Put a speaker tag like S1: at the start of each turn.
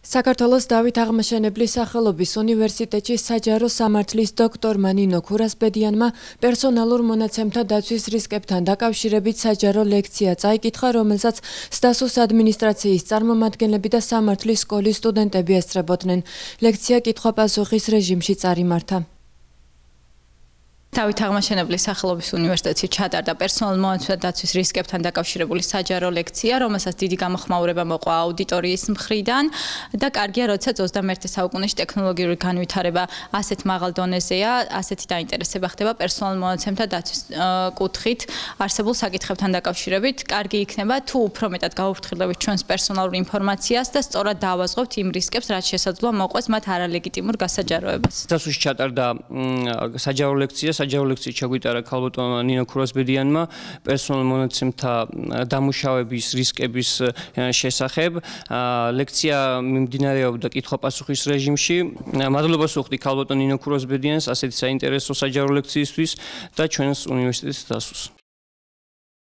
S1: საქართველოს დავით აღმაშენებლის სახელობის უნივერსიტეტში საჯარო სამართლის დოქტორმა ნინო ქურასბედიანმა პერსონალურ მონაცემთა დაცვის რისკებთან დაკავშირებით საჯარო ლექცია წაიკითხა, რომელსაც სტასუს ადმინისტრაციის წარმომადგენლები და სამართლის სკოლის სტუდენტები ესწრებოდნენ. ლექცია კითხვა-პასუხის რეჟიმში წარიმართა.
S2: დავით აღმაშენებლის სახელობის უნივერსიტეტში ჩატარდა პერსონალურ მონაცემთა დაცვის რისკებთან დაკავშირებული საჯარო ლექცია, რომელსაც დიდი გამოხმაურება მოყვა აუდიტორიის მხრიდან და კარგია, როდესაც 21 საუკუნეში ტექნოლოგიური განვითარება ასეთ მაღალ დონეზეა, ასეთი დაინტერესება ხდება პერსონალურ მონაცემთა დაცვის კუთხით არსებულ საკითხებთან დაკავშირებით. კარგი იქნება თუ უფრო მეტად გავუფრთხილდებით ჩვენს პერსონალურ ინფორმაციას და სწორად დავაზღვევთ იმ რისკებს, რაც შესაძლოა მოყვეს მათ არალეგიტიმურ გასაჯაროებას.
S3: დასუსში ჩატარდა საჯარო ლექცია. საჯარო ლექცია ჩაგვიტარა ქალბატონმა ნინო ქურასბედიანმა პერსონალურ მონაცემთა დამუშავების რისკების შესახებ. ლექცია მიმდინარეობდა კითხვა-პასუხის რეჟიმში. მადლობას ვუხდი ქალბატონ ნინო ქურასბედიანს ასეთი საინტერესო საჯარო ლექციისთვის და ჩვენს უნივერსიტეტის დასუსს.